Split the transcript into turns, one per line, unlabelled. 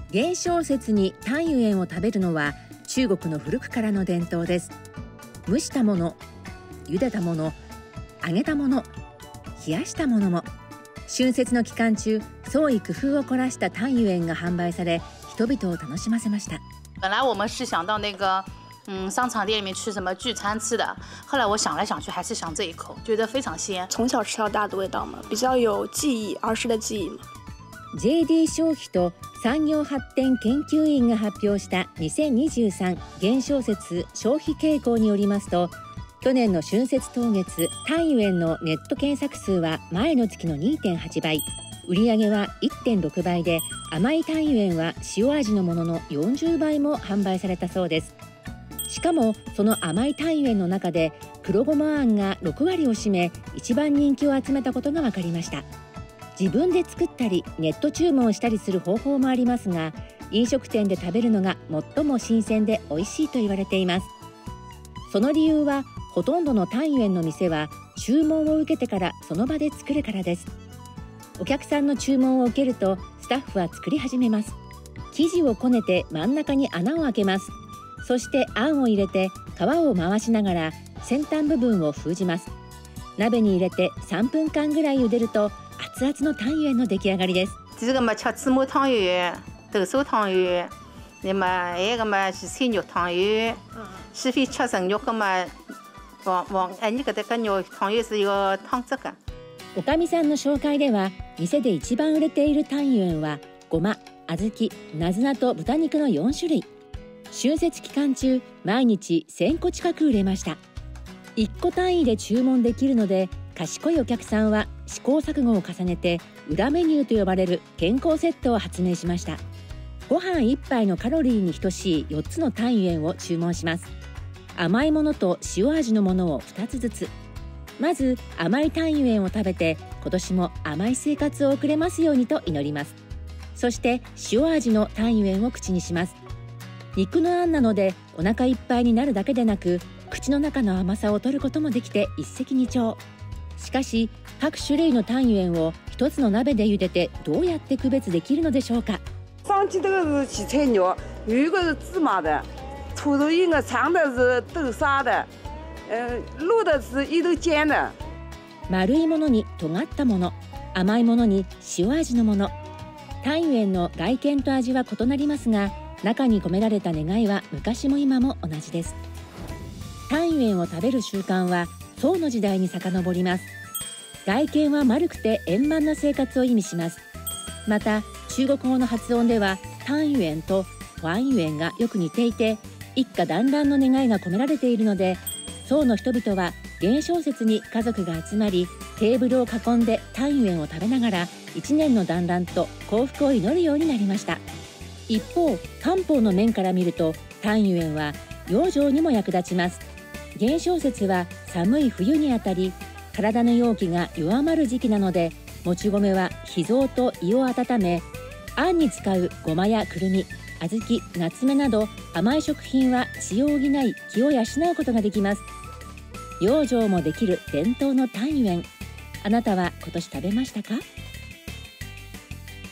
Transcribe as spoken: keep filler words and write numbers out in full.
元宵節にタンユエンを食べるのは中国の古くからの伝統です。蒸したもの、茹でたもの、揚げたもの、冷やしたものも、春節の期間中、創意工夫を凝らしたタンユエンが販売され、人々を楽しませました。
本来我们是想到那个嗯，商场店里面吃什么聚餐吃的，后来我想来想去，还是想这一口，觉得非常鲜。
从小吃到大的味道嘛，比较有记忆，儿时的記憶嘛。
ジェーディー 消費と産業発展研究院が発表したにせんにじゅうさん元宵節消費傾向によりますと、去年の春節当月タンユエンのネット検索数は前の月の にてんはち 倍、売上は いってんろく 倍で、甘いタンユエンは塩味のもののよんじゅうばいも販売されたそうです。しかもその甘いタンユエンの中で黒ごまあんがろくわりを占め、一番人気を集めたことが分かりました。自分で作ったりネット注文したりする方法もありますが、飲食店で食べるのが最も新鮮で美味しいと言われています。その理由は、ほとんどのタンユエンの店は注文を受けてからその場で作るからです。お客さんの注文を受けるとスタッフは作り始めます。生地をこねて真ん中に穴を開けます。そしてあんを入れて皮を回しながら先端部分を封じます。鍋に入れてさんぷんかんぐらい茹でると熱々のタンユエンの出来上がりです。
这个嘛吃芝麻汤圆、豆酥汤圆，那么还有个嘛是菜肉汤圆，是非吃纯肉个嘛，往往哎你搿搭个肉汤圆是有汤汁个。
おかみさんの紹介では、店で一番売れているタンユエンはごま、小豆、なずなと豚肉のよんしゅるい。春節期間中、毎日せんこ近く売れました。いっこ単位で注文できるので、賢いお客さんは試行錯誤を重ねて裏メニューと呼ばれる健康セットを発明しました。ご飯いっぱいのカロリーに等しいよっつのタンユエンを注文します。甘いものと塩味のものをふたつずつ。まず甘いタンユエンを食べて、今年も甘い生活を送れますようにと祈ります。そして塩味のタンユエンを口にします。肉のあんなのでお腹いっぱいになるだけでなく、口の中の甘さを取ることもできて一石二鳥。しかし各種類のタンユエンを一つの鍋で茹でてどうやって区別できるのでしょうか。
上去这个是洗菜肉，有一个是芝麻的，粗的一个长的是豆沙的，呃，露的是一头尖的。
丸いものに尖ったもの、甘いものに塩味のもの。タンユエンの外見と味は異なりますが、中に込められた願いは昔も今も同じです。タンユエンを食べる習慣は宋の時代に遡ります。外見は丸くて円満な生活を意味します。また中国語の発音ではタンユエンとファンユエンがよく似ていて、一家団らんの願いが込められているので、宋の人々は元宵節に家族が集まり、テーブルを囲んでタンユエンを食べながら一年の団らんと幸福を祈るようになりました。一方、漢方の面から見るとタンユエンは養生にも役立ちます。元宵節は寒い冬にあたり、体の陽気が弱まる時期なので、もち米は脾臓と胃を温め、あんに使うごまやくるみ、小豆、ナツメなど甘い食品は血を補い気を養うことができます。養生もできる伝統のタンユエン、あなたは今年食べましたか？